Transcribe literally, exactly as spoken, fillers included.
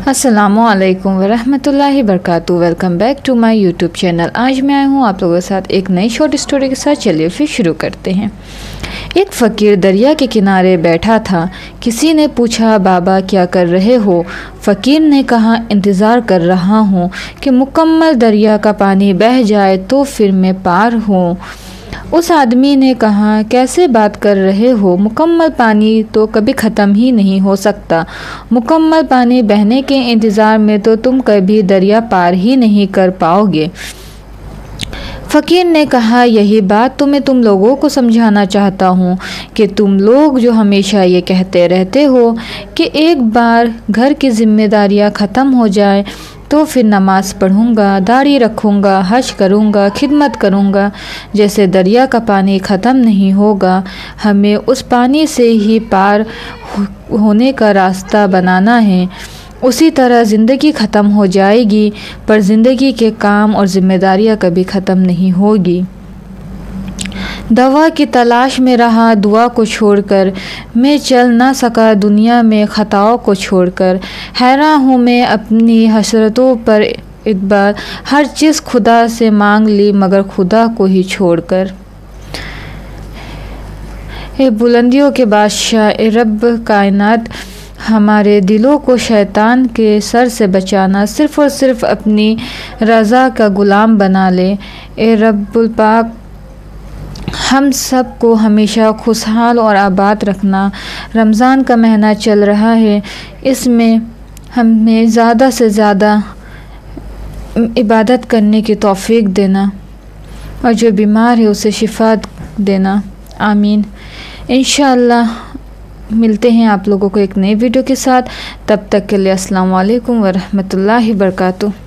अस्सलामुअलैकुम वरहमतुल्लाहि वबरकातुहू। Welcome back to my YouTube channel. आज मैं आई हूँ आप लोगों के साथ एक नई शॉर्ट स्टोरी के साथ। चलिए फिर शुरू करते हैं। एक फ़कीर दरिया के किनारे बैठा था। किसी ने पूछा, बाबा क्या कर रहे हो? फ़कीर ने कहा, इंतज़ार कर रहा हूँ कि मुकम्मल दरिया का पानी बह जाए तो फिर मैं पार हूँ। उस आदमी ने कहा, कैसे बात कर रहे हो? मुकम्मल पानी तो कभी ख़त्म ही नहीं हो सकता। मुकम्मल पानी बहने के इंतज़ार में तो तुम कभी दरिया पार ही नहीं कर पाओगे। फ़कीर ने कहा, यही बात तो मैं तुम लोगों को समझाना चाहता हूँ कि तुम लोग जो हमेशा ये कहते रहते हो कि एक बार घर की ज़िम्मेदारियाँ ख़त्म हो जाए तो फिर नमाज़ पढ़ूँगा, दाढ़ी रखूँगा, हज करूँगा, खिदमत करूँगा। जैसे दरिया का पानी ख़त्म नहीं होगा, हमें उस पानी से ही पार होने का रास्ता बनाना है। उसी तरह ज़िंदगी ख़त्म हो जाएगी, पर ज़िंदगी के काम और ज़िम्मेदारियाँ कभी ख़त्म नहीं होगी। दवा की तलाश में रहा दुआ को छोड़कर, मैं चल ना सका दुनिया में ख़ताओं को छोड़कर। हैरान हूँ मैं अपनी हसरतों पर, एक बार हर चीज़ खुदा से मांग ली मगर खुदा को ही छोड़कर। ए बुलंदियों के बादशाह, ए रब कायनात, हमारे दिलों को शैतान के सर से बचाना, सिर्फ़ और सिर्फ अपनी रज़ा का ग़ुलाम बना ले। ए रब्बुल पाक, हम सब को हमेशा खुशहाल और आबाद रखना। रमज़ान का महीना चल रहा है, इसमें हमें ज़्यादा से ज़्यादा इबादत करने की तौफ़ीक देना और जो बीमार है उसे शिफा देना। आमीन। इंशाअल्लाह मिलते हैं आप लोगों को एक नई वीडियो के साथ। तब तक के लिए अस्सलाम वालेकुम वरहमतुल्लाहि वबरकातुहू।